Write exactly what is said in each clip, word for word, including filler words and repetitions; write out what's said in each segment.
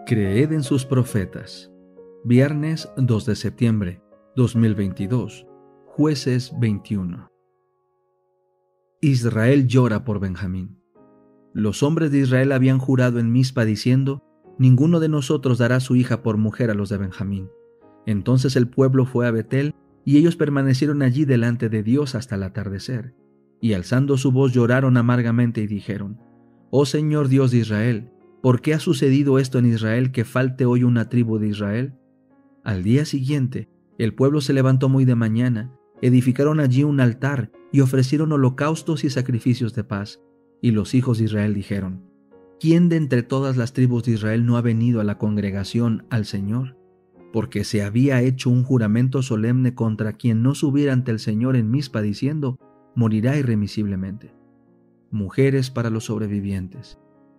Creed en sus profetas. Viernes dos de septiembre dos mil veintidós. Jueces veintiuno. Israel llora por Benjamín. Los hombres de Israel habían jurado en Mizpa diciendo: ninguno de nosotros dará su hija por mujer a los de Benjamín. Entonces el pueblo fue a Betel, y ellos permanecieron allí delante de Dios hasta el atardecer. Y alzando su voz lloraron amargamente y dijeron: Oh Señor Dios de Israel, ¿por qué ha sucedido esto en Israel, que falte hoy una tribu de Israel? Al día siguiente, el pueblo se levantó muy de mañana, edificaron allí un altar y ofrecieron holocaustos y sacrificios de paz. Y los hijos de Israel dijeron: ¿quién de entre todas las tribus de Israel no ha venido a la congregación al Señor? Porque se había hecho un juramento solemne contra quien no subiera ante el Señor en Mizpa, diciendo: morirá irremisiblemente. Mujeres para los sobrevivientes.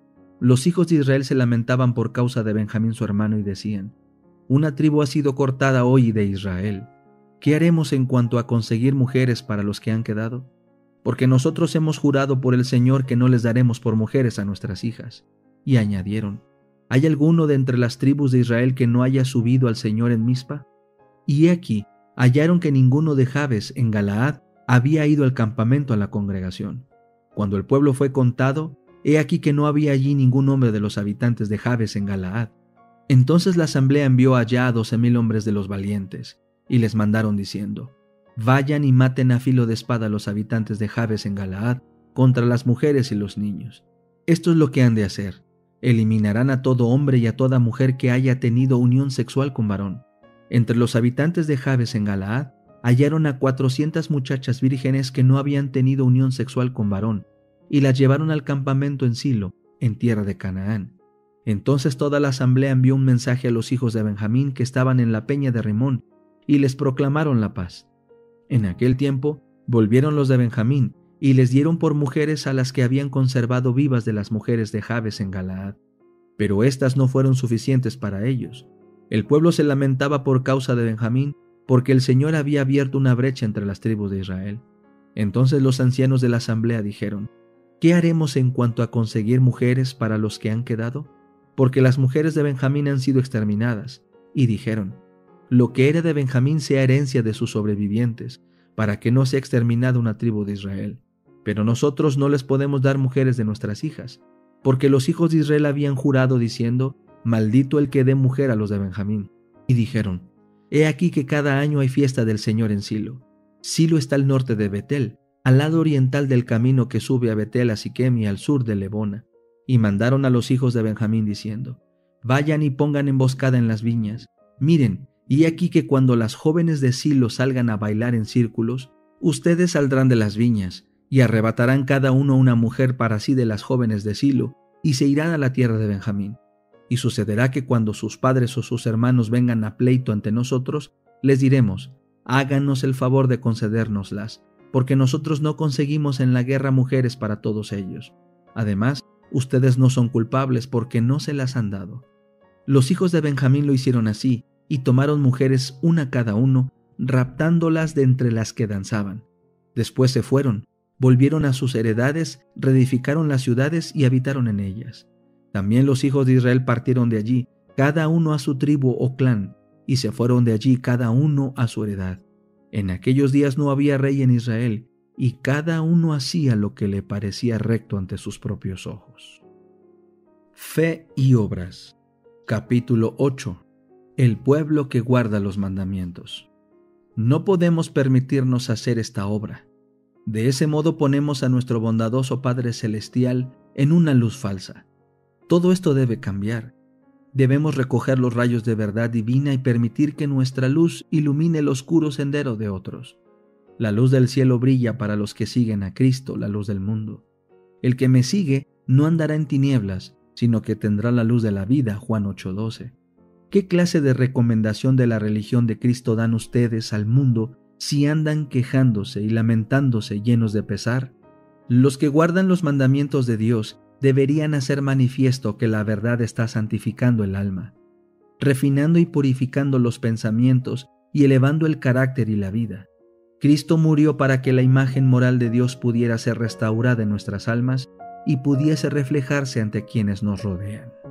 Los hijos de Israel se lamentaban por causa de Benjamín su hermano y decían: una tribu ha sido cortada hoy de Israel. ¿Qué haremos en cuanto a conseguir mujeres para los que han quedado? Porque nosotros hemos jurado por el Señor que no les daremos por mujeres a nuestras hijas. Y añadieron: ¿hay alguno de entre las tribus de Israel que no haya subido al Señor en Mizpa? Y he aquí, hallaron que ninguno de Jabes en Galaad había ido al campamento a la congregación. Cuando el pueblo fue contado, he aquí que no había allí ningún hombre de los habitantes de Jabes en Galaad. Entonces la asamblea envió allá a doce mil hombres de los valientes, y les mandaron diciendo: vayan y maten a filo de espada a los habitantes de Jabes en Galaad contra las mujeres y los niños. Esto es lo que han de hacer: eliminarán a todo hombre y a toda mujer que haya tenido unión sexual con varón. Entre los habitantes de Jabes en Galaad hallaron a cuatrocientas muchachas vírgenes que no habían tenido unión sexual con varón, y las llevaron al campamento en Silo, en tierra de Canaán. Entonces toda la asamblea envió un mensaje a los hijos de Benjamín que estaban en la peña de Rimón, y les proclamaron la paz. En aquel tiempo volvieron los de Benjamín, y les dieron por mujeres a las que habían conservado vivas de las mujeres de Jabes en Galaad. Pero éstas no fueron suficientes para ellos. El pueblo se lamentaba por causa de Benjamín, porque el Señor había abierto una brecha entre las tribus de Israel. Entonces los ancianos de la asamblea dijeron: ¿qué haremos en cuanto a conseguir mujeres para los que han quedado? Porque las mujeres de Benjamín han sido exterminadas. Y dijeron: lo que era de Benjamín sea herencia de sus sobrevivientes, para que no sea exterminada una tribu de Israel. Pero nosotros no les podemos dar mujeres de nuestras hijas, porque los hijos de Israel habían jurado diciendo: maldito el que dé mujer a los de Benjamín. Y dijeron: he aquí que cada año hay fiesta del Señor en Silo. Silo está al norte de Betel, al lado oriental del camino que sube a Betel a Siquem y al sur de Lebona. Y mandaron a los hijos de Benjamín diciendo: vayan y pongan emboscada en las viñas. Miren, y aquí que cuando las jóvenes de Silo salgan a bailar en círculos, ustedes saldrán de las viñas, y arrebatarán cada uno una mujer para sí de las jóvenes de Silo, y se irán a la tierra de Benjamín. Y sucederá que cuando sus padres o sus hermanos vengan a pleito ante nosotros, les diremos: háganos el favor de concedérnoslas, porque nosotros no conseguimos en la guerra mujeres para todos ellos. Además, ustedes no son culpables porque no se las han dado. Los hijos de Benjamín lo hicieron así, y tomaron mujeres una cada uno, raptándolas de entre las que danzaban. Después se fueron, volvieron a sus heredades, reedificaron las ciudades y habitaron en ellas. También los hijos de Israel partieron de allí, cada uno a su tribu o clan, y se fueron de allí cada uno a su heredad. En aquellos días no había rey en Israel, y cada uno hacía lo que le parecía recto ante sus propios ojos. Fe y obras. Capítulo ocho. El pueblo que guarda los mandamientos. No podemos permitirnos hacer esta obra. De ese modo ponemos a nuestro bondadoso Padre Celestial en una luz falsa. Todo esto debe cambiar. Debemos recoger los rayos de verdad divina y permitir que nuestra luz ilumine el oscuro sendero de otros. La luz del cielo brilla para los que siguen a Cristo, la luz del mundo. El que me sigue no andará en tinieblas, sino que tendrá la luz de la vida. Juan ocho doce. ¿Qué clase de recomendación de la religión de Cristo dan ustedes al mundo si andan quejándose y lamentándose llenos de pesar? Los que guardan los mandamientos de Dios deberían hacer manifiesto que la verdad está santificando el alma, refinando y purificando los pensamientos y elevando el carácter y la vida. Cristo murió para que la imagen moral de Dios pudiera ser restaurada en nuestras almas y pudiese reflejarse ante quienes nos rodean.